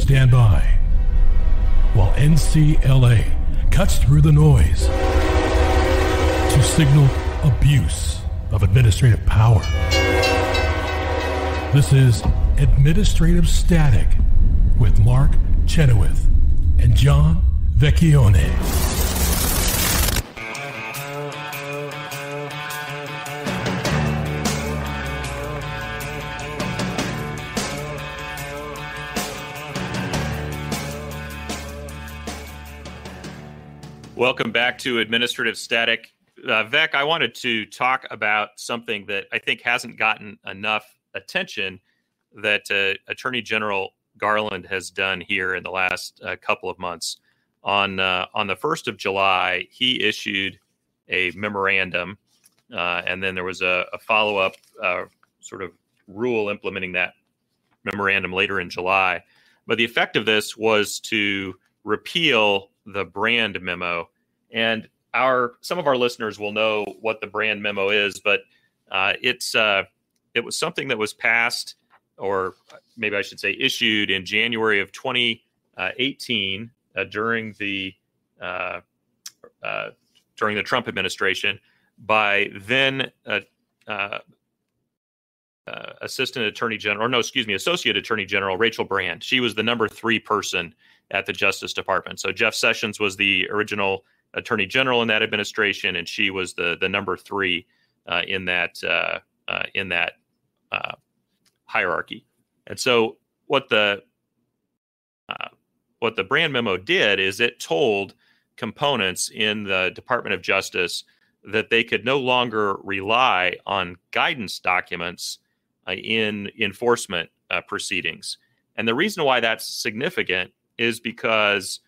stand by while NCLA cuts through the noise to signal abuse of administrative power. This is Administrative Static with Mark Chenoweth and John Vecchione. Welcome back to Administrative Static. Vec, I wanted to talk about something that I think hasn't gotten enough attention that Attorney General Garland has done here in the last couple of months. On the 1st of July, he issued a memorandum, and then there was a follow-up sort of rule implementing that memorandum later in July. But the effect of this was to repeal the Brand Memo. And some of our listeners will know what the Brand Memo is, but it was something that was passed, or maybe I should say issued, in January of 2018 during the Trump administration by then Associate Attorney General Rachel Brand. She was the number 3 person at the Justice Department. So Jeff Sessions was the original Attorney General in that administration, and she was the number 3 in that hierarchy. And so what the Brand Memo did is it told components in the Department of Justice that they could no longer rely on guidance documents in enforcement proceedings. And the reason why that's significant is because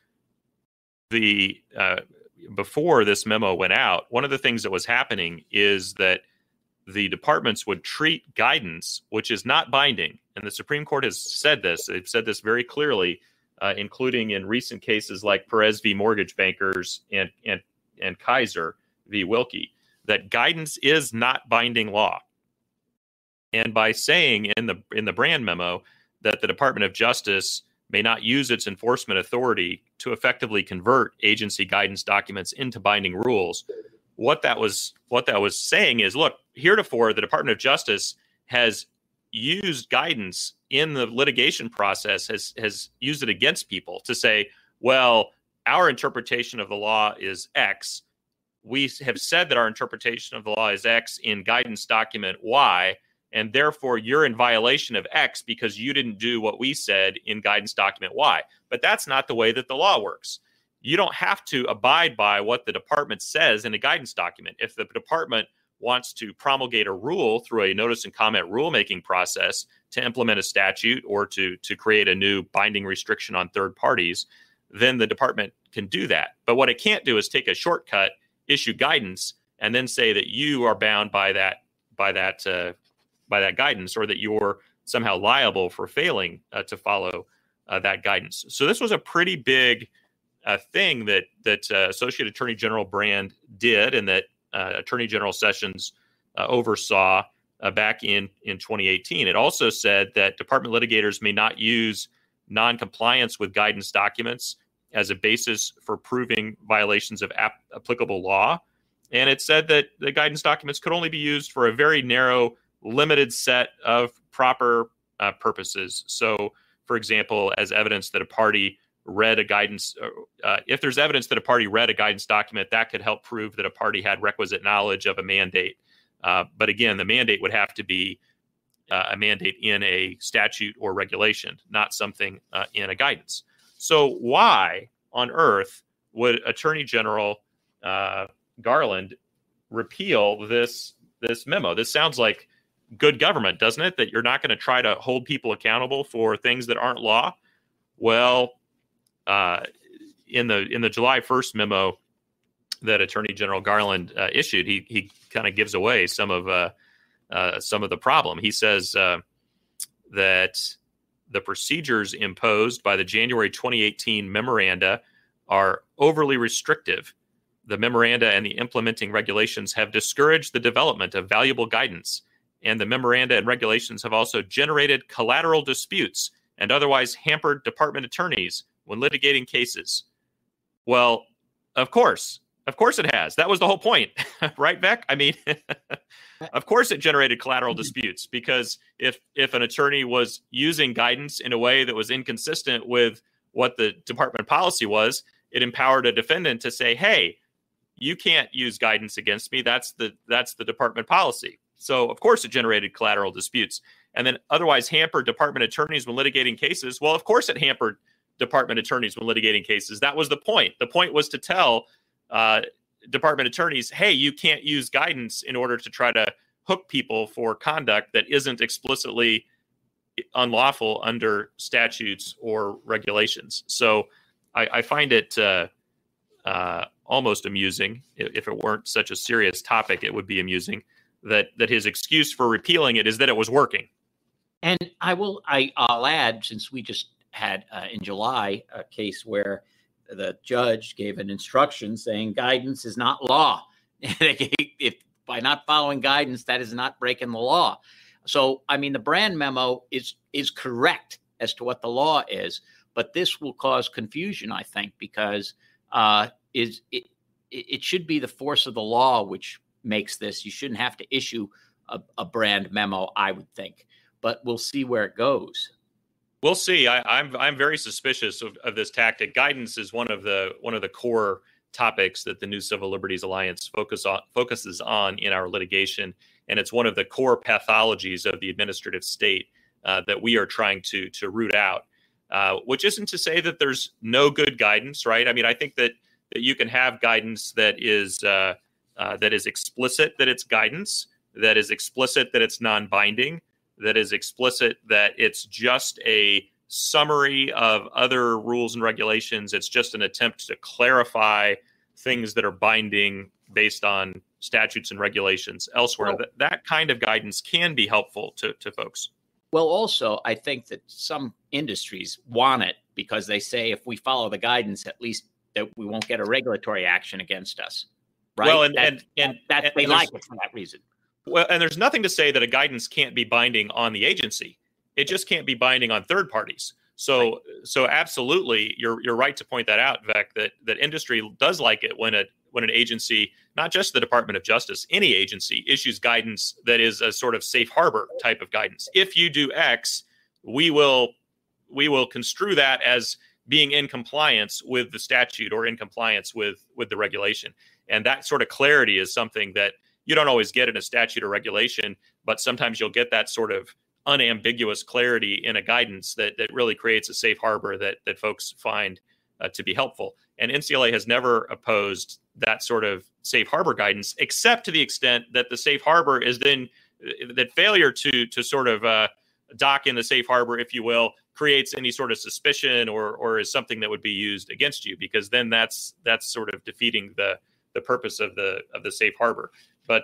before this memo went out, one of the things that was happening is that the departments would treat guidance, which is not binding, and the Supreme Court has said this. They've said this very clearly, including in recent cases like Perez v. Mortgage Bankers and Kaiser v. Wilkie, that guidance is not binding law. And by saying in the Brand Memo that the Department of Justice may not use its enforcement authority to effectively convert agency guidance documents into binding rules, what that was saying is, look, heretofore the Department of Justice has used guidance in the litigation process, has used it against people to say, well, our interpretation of the law is X. We have said that our interpretation of the law is X in guidance document Y, and therefore you're in violation of X because you didn't do what we said in guidance document Y. But that's not the way that the law works. You don't have to abide by what the department says in a guidance document. If the department wants to promulgate a rule through a notice and comment rulemaking process to implement a statute or to create a new binding restriction on third parties, then the department can do that. But what it can't do is take a shortcut, issue guidance, and then say that you are bound by that guidance, or that you're somehow liable for failing to follow that guidance. So this was a pretty big thing that Associate Attorney General Brand did, and that Attorney General Sessions oversaw back in 2018. It also said that department litigators may not use noncompliance with guidance documents as a basis for proving violations of applicable law. And it said that the guidance documents could only be used for a very narrow, limited set of proper purposes. So, for example, as evidence that a party read a guidance, if there's evidence that a party read a guidance document, that could help prove that a party had requisite knowledge of a mandate. But again, the mandate would have to be a mandate in a statute or regulation, not something in a guidance. So why on earth would Attorney General Garland repeal this memo? This sounds like good government, doesn't it? That you're not going to try to hold people accountable for things that aren't law. Well, in the July 1st memo that Attorney General Garland issued, he kind of gives away some of the problem. He says that the procedures imposed by the January 2018 memoranda are overly restrictive. The memoranda and the implementing regulations have discouraged the development of valuable guidance, and the memoranda and regulations have also generated collateral disputes and otherwise hampered department attorneys when litigating cases. Well, of course it has. That was the whole point, right, Beck? I mean, of course it generated collateral disputes, because if an attorney was using guidance in a way that was inconsistent with what the department policy was, it empowered a defendant to say, hey, you can't use guidance against me. That's the department policy. So of course it generated collateral disputes. And then otherwise hampered department attorneys when litigating cases. Well, of course it hampered department attorneys when litigating cases. That was the point. The point was to tell department attorneys, hey, you can't use guidance in order to try to hook people for conduct that isn't explicitly unlawful under statutes or regulations. So I find it almost amusing. If it weren't such a serious topic, it would be amusing that his excuse for repealing it is that it was working. And I'll add, since we just had in July a case where the judge gave an instruction saying guidance is not law. If by not following guidance, that is not breaking the law. So, I mean, the Brand memo is correct as to what the law is, but this will cause confusion, I think, because it should be the force of the law which makes this. You shouldn't have to issue a Brand memo, I would think, but we'll see where it goes. We'll see. I'm very suspicious of this tactic. Guidance is one of the core topics that the New Civil Liberties Alliance focuses on in our litigation, and it's one of the core pathologies of the administrative state that we are trying to root out. Which isn't to say that there's no good guidance, right? I mean, I think that you can have guidance that is explicit that it's guidance, that is explicit that it's non-binding, that is explicit that it's just a summary of other rules and regulations. It's just an attempt to clarify things that are binding based on statutes and regulations elsewhere. Well, that kind of guidance can be helpful to folks. Well, also, I think that some industries want it because they say if we follow the guidance, at least that we won't get a regulatory action against us. Right? Well, they like it for that reason. Well, and there's nothing to say that a guidance can't be binding on the agency. It just can't be binding on third parties. So, right. So absolutely, you're right to point that out, Vec, that industry does like it when an agency, not just the Department of Justice, any agency issues guidance that is a sort of safe harbor type of guidance. If you do X, we will construe that as being in compliance with the statute or in compliance with the regulation. And that sort of clarity is something that you don't always get in a statute or regulation, but sometimes you'll get that sort of unambiguous clarity in a guidance that really creates a safe harbor that folks find to be helpful. And NCLA has never opposed that sort of safe harbor guidance, except to the extent that the safe harbor is then that failure to sort of dock in the safe harbor, if you will, creates any sort of suspicion or is something that would be used against you, because then that's sort of defeating the purpose of the safe harbor. But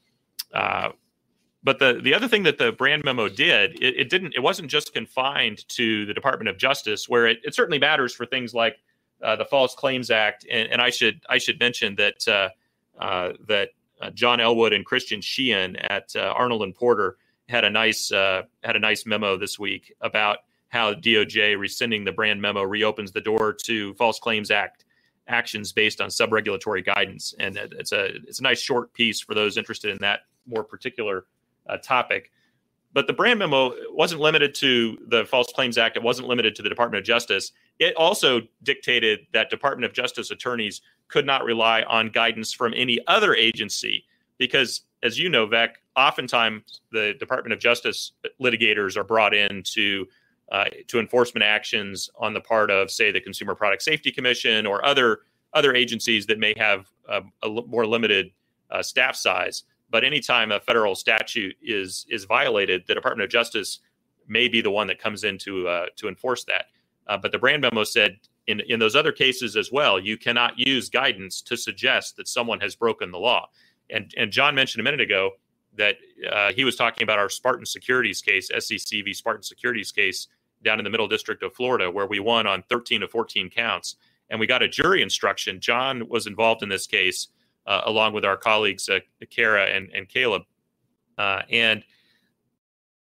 the other thing that the Brand memo did, it wasn't just confined to the Department of Justice, where it certainly matters for things like the False Claims Act. And I should mention that John Elwood and Christian Sheehan at Arnold and Porter had a nice memo this week about how DOJ rescinding the Brand memo reopens the door to False Claims Act actions based on sub-regulatory guidance. And it's a nice short piece for those interested in that more particular topic. But the Brand memo wasn't limited to the False Claims Act. It wasn't limited to the Department of Justice. It also dictated that Department of Justice attorneys could not rely on guidance from any other agency, because, as you know, Vec, oftentimes the Department of Justice litigators are brought in to enforcement actions on the part of, say, the Consumer Product Safety Commission or other agencies that may have a more limited staff size. But anytime a federal statute is violated, the Department of Justice may be the one that comes in to enforce that. But the Brand memo said in those other cases as well, you cannot use guidance to suggest that someone has broken the law. And John mentioned a minute ago that he was talking about our Spartan Securities case, SEC v. Spartan Securities case down in the Middle District of Florida, where we won on 13 of 14 counts. And we got a jury instruction. John was involved in this case, along with our colleagues, Kara and Caleb. And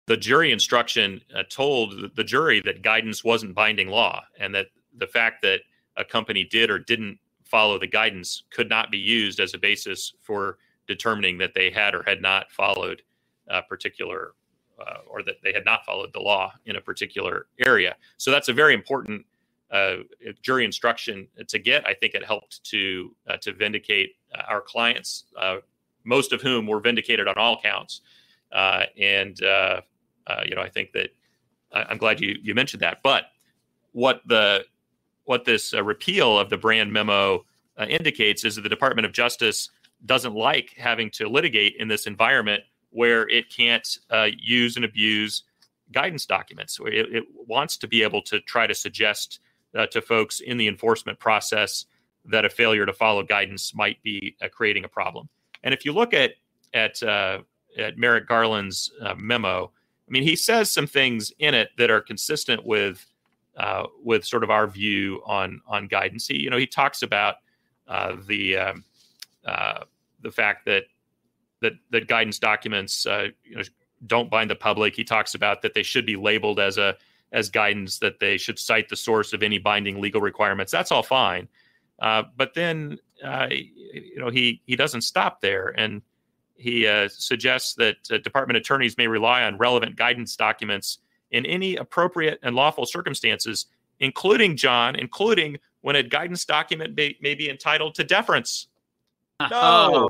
the jury instruction told the jury that guidance wasn't binding law, and that the fact that a company did or didn't follow the guidance could not be used as a basis for determining that they had or had not followed a particular or that they had not followed the law in a particular area. So that's a very important jury instruction to get. I think it helped to vindicate our clients, most of whom were vindicated on all counts. I think that I'm glad you mentioned that. But what this repeal of the Brand memo indicates is that the Department of Justice doesn't like having to litigate in this environment where it can't use and abuse guidance documents. It wants to be able to try to suggest to folks in the enforcement process that a failure to follow guidance might be creating a problem. And if you look at Merrick Garland's memo, I mean, he says some things in it that are consistent with sort of our view on guidance. He talks about the fact that guidance documents don't bind the public. He talks about that they should be labeled as guidance, that they should cite the source of any binding legal requirements. That's all fine, but then he doesn't stop there, and he suggests that department attorneys may rely on relevant guidance documents in any appropriate and lawful circumstances, including when a guidance document may be entitled to deference. No.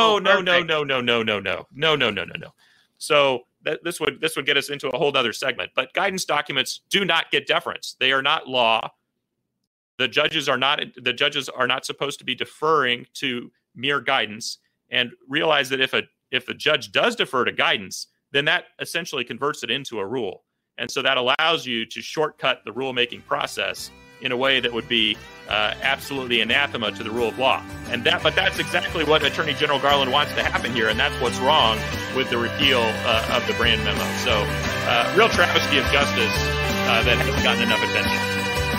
So this would get us into a whole other segment. But guidance documents do not get deference. They are not law. The judges are not supposed to be deferring to mere guidance. And realize that if a judge does defer to guidance, then that essentially converts it into a rule. And so that allows you to shortcut the rulemaking process in a way that would be absolutely anathema to the rule of law. But that's exactly what Attorney General Garland wants to happen here, and that's what's wrong with the repeal of the Brand memo. So, real travesty of justice that hasn't gotten enough attention.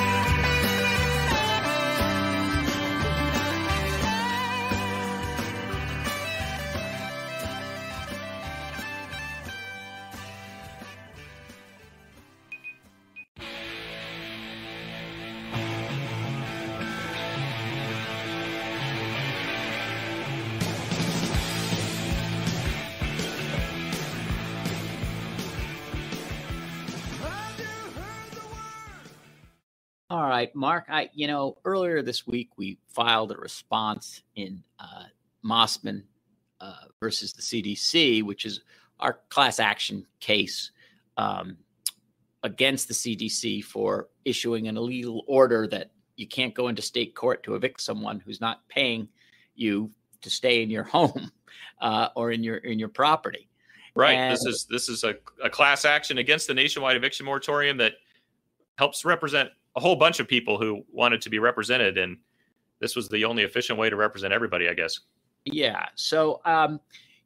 All right, Mark, earlier this week, we filed a response in Mossman versus the CDC, which is our class action case against the CDC for issuing an illegal order that you can't go into state court to evict someone who's not paying you to stay in your home or in your property. Right. And this is a class action against the nationwide eviction moratorium that helps represent a whole bunch of people who wanted to be represented, and this was the only efficient way to represent everybody, I guess. Yeah. So I'm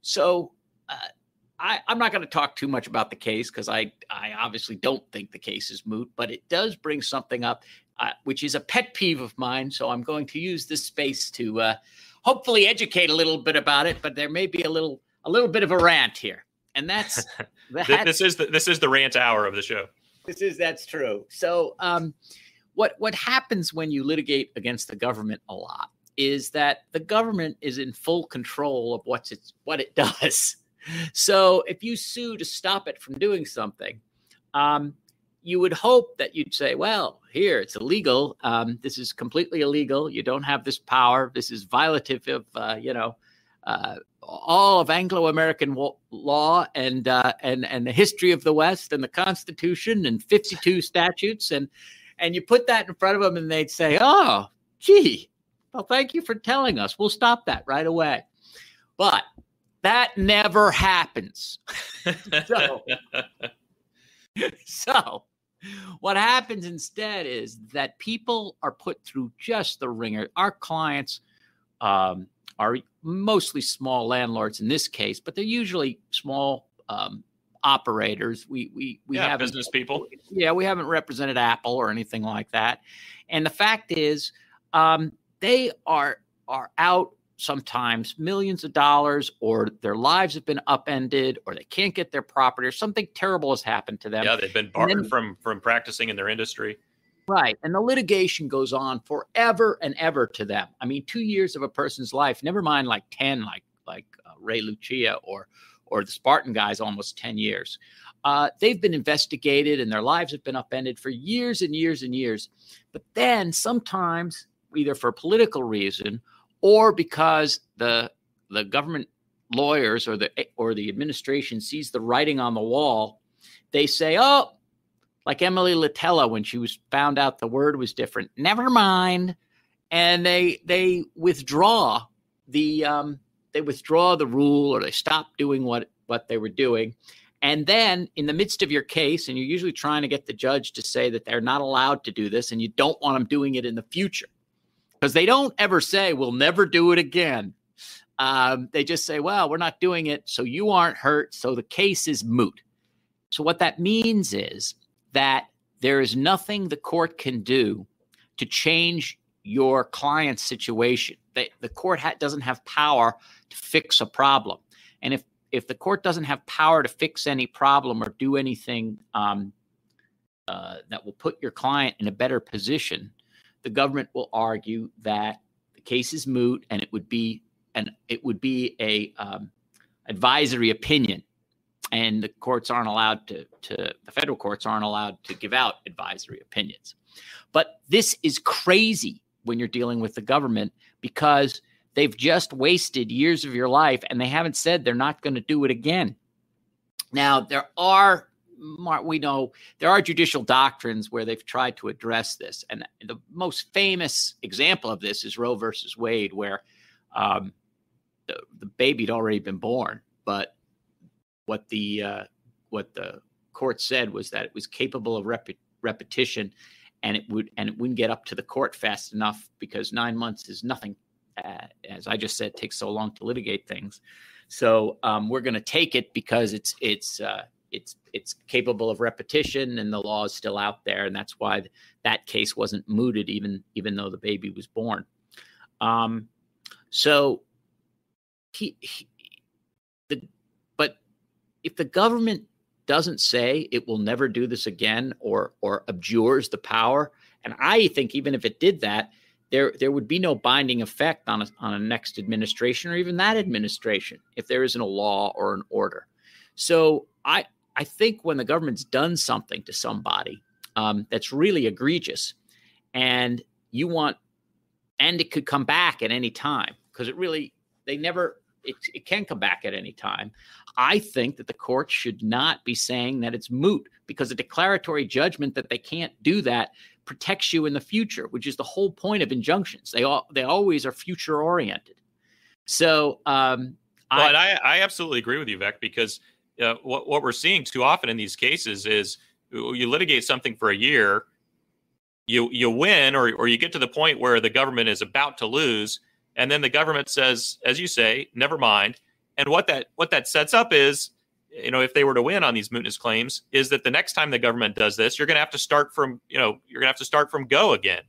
not going to talk too much about the case because I obviously don't think the case is moot, but it does bring something up, which is a pet peeve of mine. So I'm going to use this space to hopefully educate a little bit about it, but there may be a little bit of a rant here, and that's this is the rant hour of the show. That's true. So what happens when you litigate against the government a lot is that the government is in full control of what it does. So if you sue to stop it from doing something, you would hope that you'd say, well, here, it's illegal. This is completely illegal. You don't have this power. This is violative of, all of Anglo-American law and the history of the West and the Constitution and 52 statutes. And you put that in front of them and they'd say, oh, gee, well, thank you for telling us. We'll stop that right away. But that never happens. So what happens instead is that people are put through just the ringer. Our clients are mostly small landlords in this case, but they're usually small operators. We have business people. Yeah, we haven't represented Apple or anything like that. And the fact is, they are out sometimes millions of dollars, or their lives have been upended, or they can't get their property, or something terrible has happened to them. Yeah, they've been barred from practicing in their industry. Right. And the litigation goes on forever and ever to them. I mean, 2 years of a person's life, never mind like 10, like Ray Lucia or the Spartan guys, almost 10 years. They've been investigated and their lives have been upended for years and years and years. But then sometimes, either for political reason or because the government lawyers or the administration sees the writing on the wall, they say, oh, like Emily Litella, when she was found out the word was different, never mind. And they withdraw the rule, or they stop doing what they were doing. And then in the midst of your case, and you're usually trying to get the judge to say that they're not allowed to do this, and you don't want them doing it in the future, because they don't ever say, we'll never do it again. They just say, well, we're not doing it, so you aren't hurt, so the case is moot. So what that means is that there is nothing the court can do to change your client's situation. The court doesn't have power to fix a problem. And if the court doesn't have power to fix any problem or do anything that will put your client in a better position, the government will argue that the case is moot, and it would be a advisory opinion. And the courts aren't allowed the federal courts aren't allowed to give out advisory opinions. But this is crazy when you're dealing with the government, because they've just wasted years of your life, and they haven't said they're not going to do it again. Now, we know there are judicial doctrines where they've tried to address this. And the most famous example of this is Roe versus Wade, where the baby had already been born, but what the court said was that it was capable of repetition, and it wouldn't get up to the court fast enough, because 9 months is nothing. As I just said, it takes so long to litigate things. So we're going to take it because it's capable of repetition, and the law is still out there, and that's why that case wasn't mooted, even though the baby was born. But if the government doesn't say it will never do this again, or abjures the power, and I think even if it did that, there would be no binding effect on a next administration, or even that administration, if there isn't a law or an order. So I think when the government's done something to somebody that's really egregious, and it could come back at any time, because it can come back at any time. I think that the court should not be saying that it's moot, because a declaratory judgment that they can't do that protects you in the future, which is the whole point of injunctions. They always are future oriented. So I absolutely agree with you, Vec, because what we're seeing too often in these cases is you litigate something for a year, you win, or you get to the point where the government is about to lose, and then the government says, as you say, never mind. And what that sets up is, if they were to win on these mootness claims, is that the next time the government does this, you're going to have to start from, go again.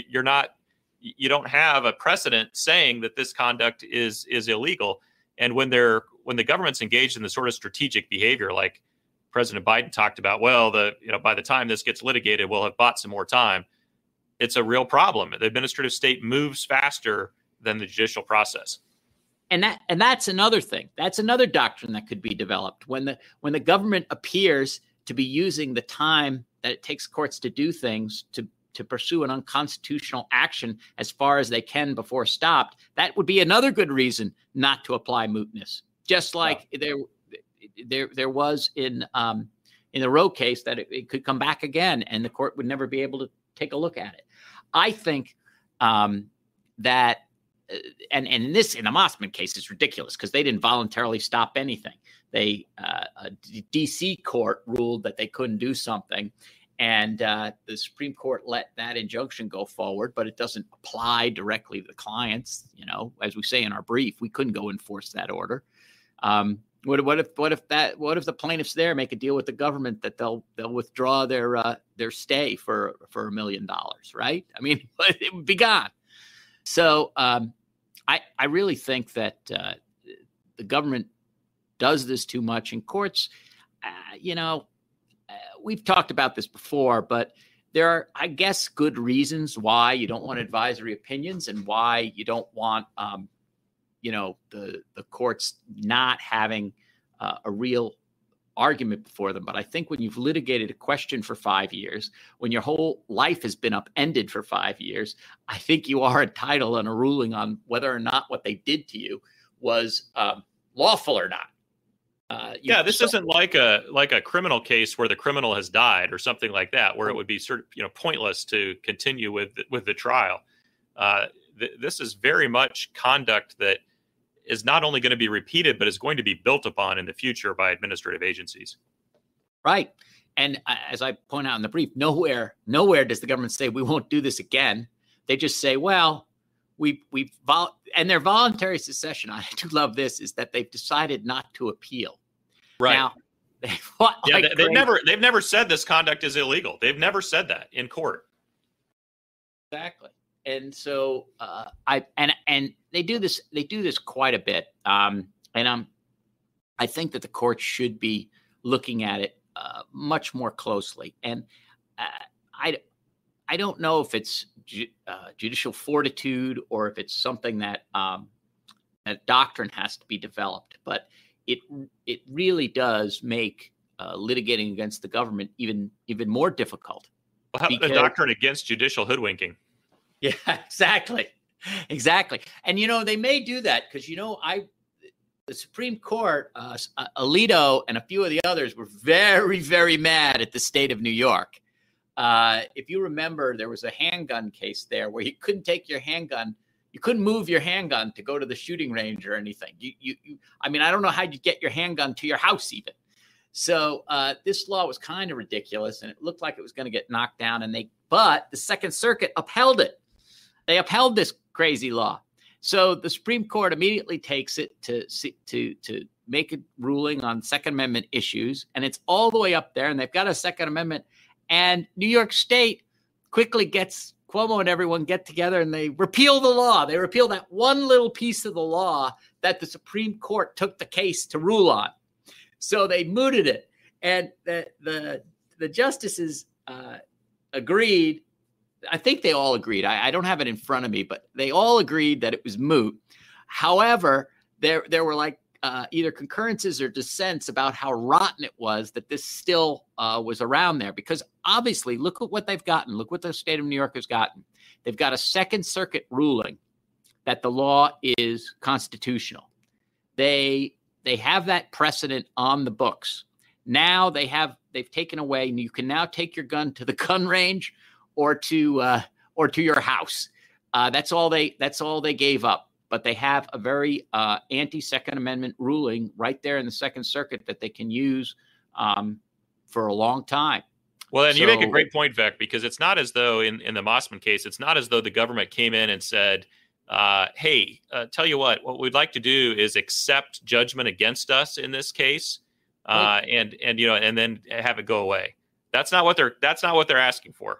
You don't have a precedent saying that this conduct is illegal. And when the government's engaged in the sort of strategic behavior, like President Biden talked about, by the time this gets litigated, we'll have bought some more time. It's a real problem. The administrative state moves faster than the judicial process. And that's another thing. That's another doctrine that could be developed when the government appears to be using the time that it takes courts to do things to pursue an unconstitutional action as far as they can before stopped. That would be another good reason not to apply mootness. Just like there was in the Roe case, that it could come back again and the court would never be able to take a look at it. I think that. And in the Mossman case, it's ridiculous because they didn't voluntarily stop anything. A D.C. court ruled that they couldn't do something, and the Supreme Court let that injunction go forward, but it doesn't apply directly to the clients. As we say in our brief, we couldn't go enforce that order. What if the plaintiffs there make a deal with the government that they'll withdraw their stay for $1 million, right? I mean, it would be gone. So I really think that the government does this too much in courts. We've talked about this before, but there are, I guess, good reasons why you don't want advisory opinions and why you don't want, the courts not having a real argument before them. But I think when you've litigated a question for 5 years, when your whole life has been upended for 5 years, I think you are entitled on a ruling on whether or not what they did to you was lawful or not. This isn't like a criminal case where the criminal has died or something like that, where it would be sort of pointless to continue with the trial. This is very much conduct that is not only going to be repeated, but is going to be built upon in the future by administrative agencies. Right. And as I point out in the brief, nowhere does the government say we won't do this again. They just say, well, and their voluntary secession, I do love this, is that they've decided not to appeal. Right. Now, they've never said this conduct is illegal. They've never said that in court. Exactly. And so and they do this quite a bit. I think that the court should be looking at it much more closely. And I don't know if it's judicial fortitude or if it's something that a doctrine has to be developed, but it really does make litigating against the government even more difficult. Well, how about the doctrine against judicial hoodwinking? Yeah, exactly. And, they may do that because, the Supreme Court, Alito and a few of the others were very, very mad at the state of New York. If you remember, there was a handgun case there where you couldn't take your handgun. You couldn't move your handgun to go to the shooting range or anything. I don't know how you get your handgun to your house even. So this law was kind of ridiculous, and it looked like it was going to get knocked down. But the Second Circuit upheld it. They upheld this crazy law. So the Supreme Court immediately takes it to make a ruling on Second Amendment issues, and it's all the way up there, and they've got a Second Amendment. And New York State quickly gets Cuomo and everyone get together and they repeal the law. They repeal that one little piece of the law that the Supreme Court took the case to rule on. So they mooted it. And the justices agreed. I think they all agreed. I don't have it in front of me, but they all agreed that it was moot. However, there were like either concurrences or dissents about how rotten it was that this still was around there. Because obviously, look at what they've gotten. Look what the state of New York has gotten. They've got a Second Circuit ruling that the law is constitutional. They have that precedent on the books. Now they've taken away, and you can now take your gun to the gun range or to your house. That's all they gave up. But they have a very anti-Second Amendment ruling right there in the Second Circuit that they can use for a long time. Well, and you make a great point, Vec, because it's not as though in the Mossman case, it's not as though the government came in and said, hey, tell you what we'd like to do is accept judgment against us in this case, and then have it go away. That's not what they're asking for.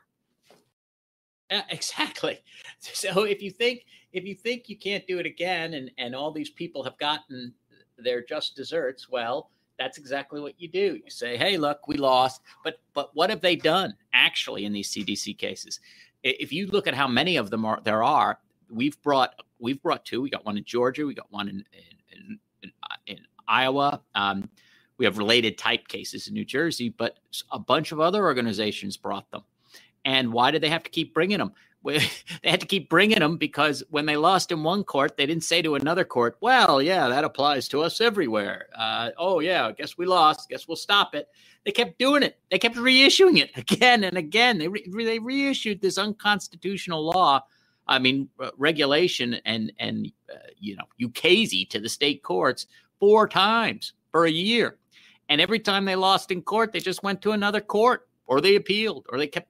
Exactly. So if you think you can't do it again, and all these people have gotten their just desserts, well, that's exactly what you do. You say, hey, look, we lost. But what have they done actually in these CDC cases? If you look at how many of them there are, we've brought two. We got one in Georgia. We got one in Iowa. We have related type cases in New Jersey, but a bunch of other organizations brought them. And why did they have to keep bringing them? They had to keep bringing them because when they lost in one court, they didn't say to another court, well, yeah, that applies to us everywhere. Oh, yeah, I guess we lost. Guess we'll stop it. They kept doing it. They kept reissuing it again and again. They reissued this unconstitutional law, regulation and ukase to the state courts 4 times for a year. And every time they lost in court, they just went to another court, or they appealed, or they kept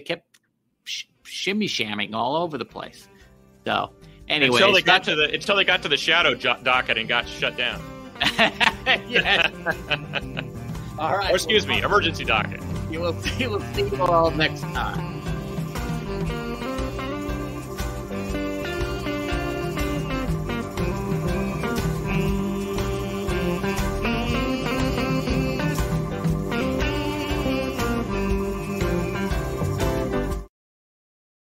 shimmy shamming all over the place. So anyway, until they got to the shadow docket and got shut down. Yeah. All right. Or excuse me, emergency docket. You will see you all next time.